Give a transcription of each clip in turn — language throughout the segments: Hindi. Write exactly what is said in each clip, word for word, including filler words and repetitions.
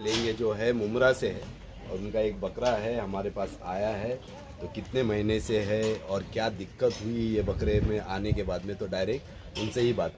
लेंगे जो है मुमरा से है और उनका एक बकरा है हमारे पास आया है। तो कितने महीने से है और क्या दिक्कत हुई ये बकरे में आने के बाद में, तो डायरेक्ट उनसे ही बात।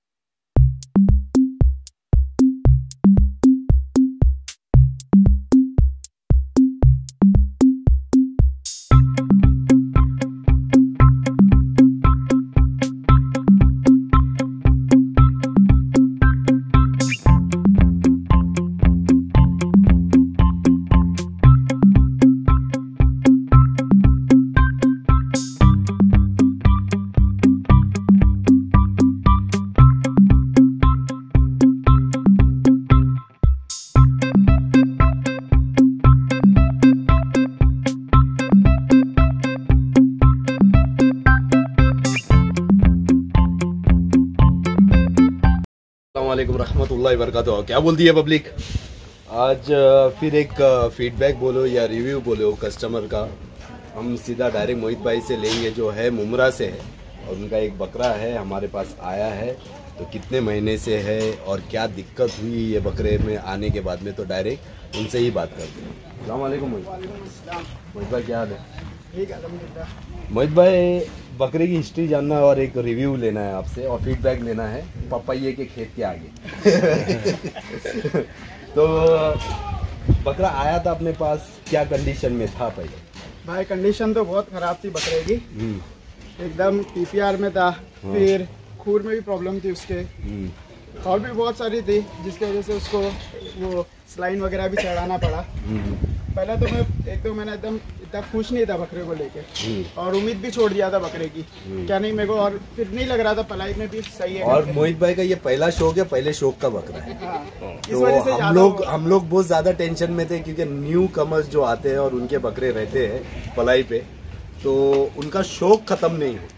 अस्सलामुअलैकुम रहमतुल्लाहि वबरकातुहू। क्या बोलती है पब्लिक? आज फिर एक फीडबैक बोलो या रिव्यू बोलो कस्टमर का, हम सीधा डायरेक्ट मोहित भाई से लेंगे जो है मुमरा से है और उनका एक बकरा है हमारे पास आया है। तो कितने महीने से है और क्या दिक्कत हुई ये बकरे में आने के बाद में, तो डायरेक्ट उनसे ही बात करते हैं। अस्सलाम वालेकुम मोहित मोहित भाई, क्या हाल है? ठीक है अल्हम्दुलिल्लाह। मोहित भाई, बकरे की हिस्ट्री जानना और एक रिव्यू लेना है आपसे और फीडबैक लेना है पपाइये के खेत के आगे। तो बकरा आया था अपने पास, क्या कंडीशन में था पहले? भाई कंडीशन तो बहुत खराब थी बकरे की, एकदम पीपीआर में था। हाँ। फिर खूर में भी प्रॉब्लम थी उसके, और भी बहुत सारी थी जिसकी वजह से उसको वो स्लाइन वगैरह भी चढ़ाना पड़ा। पहले तो मैं एक दो महीना एकदम इतना खुश नहीं था बकरे को लेके, और उम्मीद भी छोड़ दिया था बकरे की, क्या नहीं मेरे को, और फिर नहीं लग रहा था पलाई में भी सही है। और मोहित भाई का ये पहला शौक है, पहले शौक का बकरा है। हाँ, तो हम लोग हम लोग बहुत ज्यादा टेंशन में थे क्योंकि न्यू कमर्स जो आते हैं और उनके बकरे रहते हैं पलाई पे, तो उनका शौक खत्म नहीं हो,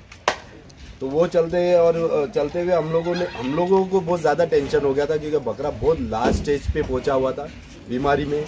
तो वो चलते और चलते हुए हम लोगों ने हम लोगों को बहुत ज़्यादा टेंशन हो गया था क्योंकि बकरा बहुत लास्ट स्टेज पे पहुंचा हुआ था बीमारी में।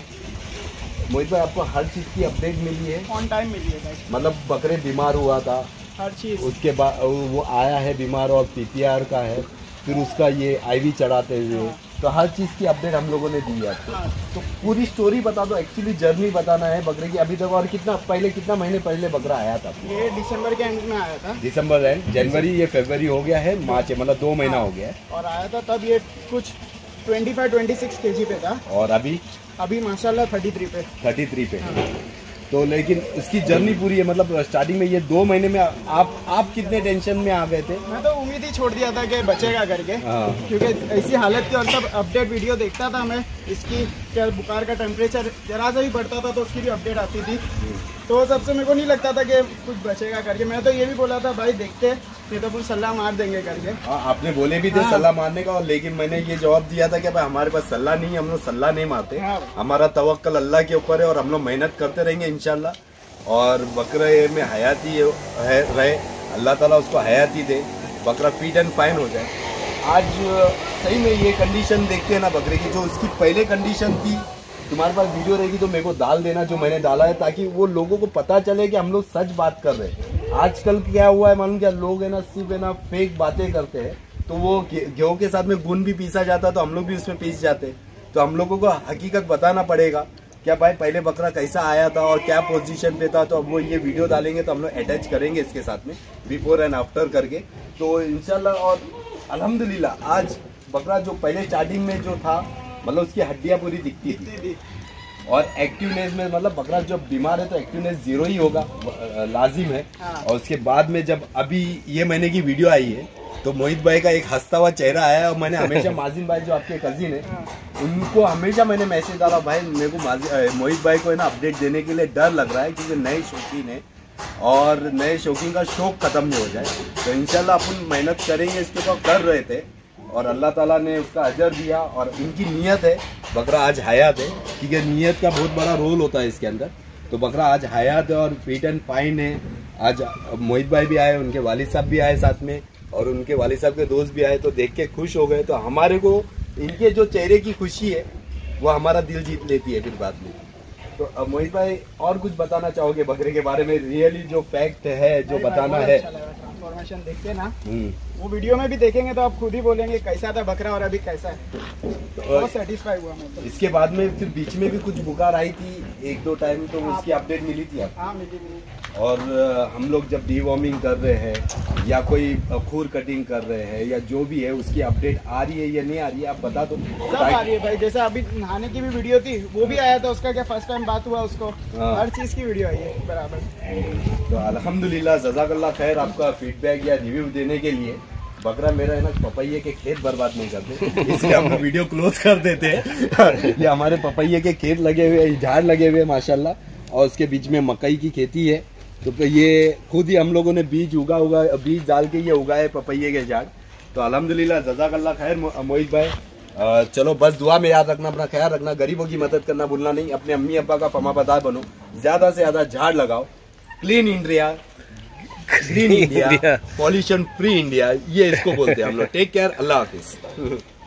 मोहित भाई, आपको हर चीज़ की अपडेट मिली है? ऑन टाइम मिली है भाई। मतलब बकरे बीमार हुआ था, हर चीज़, उसके बाद वो आया है बीमार और पीपीआर का है, फिर उसका ये आईवी चढ़ाते हुए, हाँ। तो हर चीज़ की अपडेट हम लोगों ने दी है आपको। हाँ। तो पूरी स्टोरी बता दो, एक्चुअली जर्नी बताना है बकरे की अभी तक, और कितना पहले कितना महीने पहले बकरा आया था? ये दिसंबर के एंड में आया था। दिसंबर एंड, जनवरी, ये फरवरी हो गया है, मार्च है, मतलब दो महीना हो गया है। और आया था तब ये कुछ पच्चीस छब्बीस केजी पे था, और अभी अभी माशाल्लाह तैंतीस पे तैंतीस पे। हाँ। तो लेकिन उसकी जर्नी पूरी है, मतलब स्टार्टिंग में ये दो महीने में आप आप कितने टेंशन में आ गए थे? मैं तो उम्मीद ही छोड़ दिया था कि बचेगा करके, हाँ। क्योंकि ऐसी हालत थी, और सब अपडेट वीडियो देखता था मैं इसकी, क्या बुखार का टेम्परेचर जरा सा भी बढ़ता था तो उसकी भी अपडेट आती थी, तो सबसे मेरे को नहीं लगता था कि कुछ बचेगा करके। मैं तो ये भी बोला था भाई देखते नहीं तो कुछ सलाह मार देंगे करके। हाँ, आपने बोले भी थे हाँ। सलाह मारने का, और लेकिन मैंने ये जवाब दिया था कि भाई हमारे पास सलाह नहीं है, हम लोग सलाह नहीं मारते, हाँ। हमारा तवक्कल अल्लाह के ऊपर है और हम लोग मेहनत करते रहेंगे इंशाल्लाह। और बकरे में हयाती है रहे, अल्लाह ताला उसको हयाती दे, बकरा फिट एंड फाइन हो जाए। आज सही में ये कंडीशन देखते हैं ना बकरे की, जो उसकी पहले कंडीशन थी, तुम्हारे पास वीडियो रहेगी तो मेरे को डाल देना जो मैंने डाला है, ताकि वो लोगों को पता चले कि हम लोग सच बात कर रहे हैं। आजकल क्या हुआ है मालूम क्या, लोग है ना सिर्फ है ना फेक बातें करते हैं, तो वो गेहूं के साथ में गुण भी पीसा जाता है तो हम लोग भी उसमें पीस जाते हैं। तो हम लोगों को हकीकत बताना पड़ेगा क्या भाई पहले बकरा कैसा आया था और क्या पोजीशन पे था। तो अब वो ये वीडियो डालेंगे तो हम लोग अटैच करेंगे इसके साथ में बिफोर एंड आफ्टर करके, तो इंशाल्लाह। और अल्हम्दुलिल्लाह आज बकरा जो पहले स्टार्टिंग में जो था, मतलब उसकी हड्डियां पूरी दिखती थी, और एक्टिवनेस में, मतलब बकरा जब बीमार है तो एक्टिवनेस जीरो ही होगा, लाजिम है। हाँ। और उसके बाद में जब अभी ये महीने की वीडियो आई है तो मोहित भाई का एक हंसता हुआ चेहरा आया, और मैंने हमेशा माजिन भाई जो आपके कजिन है, हाँ। उनको हमेशा मैंने मैसेज डाला, भाई मेरे को मोहित भाई को है ना अपडेट देने के लिए डर लग रहा है क्योंकि नए शौकीन है और नए शौकीन का शौक खत्म नहीं हो जाए। तो इंशाल्लाह अपन मेहनत करेंगे, इसके ऊपर कर रहे थे और अल्लाह ताला ने उसका अजर दिया, और इनकी नीयत है बकरा आज हयात है, क्योंकि नीयत का बहुत बड़ा रोल होता है इसके अंदर। तो बकरा आज हयात है और फिट एंड फाइन है। आज मोहित भाई भी आए, उनके वालिद साहब भी आए साथ में, और उनके वालिद साहब के दोस्त भी आए, तो देख के खुश हो गए। तो हमारे को इनके जो चेहरे की खुशी है वो हमारा दिल जीत लेती है फिर बाद में। तो अब मोहित भाई और कुछ बताना चाहोगे बकरे के बारे में, रियली जो फैक्ट है जो बताना है? ट्रांसफॉर्मेशन देखते ना, वो वीडियो में भी देखेंगे तो आप खुद ही बोलेंगे कैसा था बकरा और अभी कैसा है। बहुत सेटिस्फाई हुआ मैं। इसके बाद में फिर बीच में भी कुछ बुखार आई थी एक दो टाइम, तो उसकी अपडेट मिली थी आप? हाँ मिली मिली। और हम लोग जब डीवॉर्मिंग कर रहे हैं या कोई खूर कटिंग कर रहे हैं या जो भी है, उसकी अपडेट आ रही है या नहीं आ रही है, आप बता दो। सब आ रही है भाई, जैसे अभी नहाने की भी वीडियो थी, वो भी आया था, उसका क्या फर्स्ट टाइम बात हुआ उसको। हाँ। हर चीज की वीडियो आई है बराबर। तो अल्हम्दुलिल्लाह, जज़ाकल्लाह खैर आपका फीडबैक या रिव्यू देने के लिए। बकरा मेरा है ना पपैये के खेत बर्बाद नहीं करते, इसलिए हम वीडियो क्लोज कर देते हैं। ये हमारे पपैये के खेत लगे हुए हैं, झाड़ लगे हुए हैं माशाल्लाह, और उसके बीच में मकई की खेती है। तो ये खुद ही हम लोगों ने बीज उगा उगा बीज डाल के ये उगाए पपैये के झाड़। तो अल्हम्दुलिल्लाह, जज़ाकल्लाह खैर मोहित भाई। आ, चलो बस दुआ में याद रखना, अपना ख्याल रखना, गरीबों की मदद करना भूलना नहीं, अपने अम्मी अब्बा का फमाबदार बनो, ज्यादा से ज्यादा झाड़ लगाओ, clean India, green India, pollution free India, ये इसको बोलते हैं हम लोग। टेक केयर, अल्लाह हाफिज।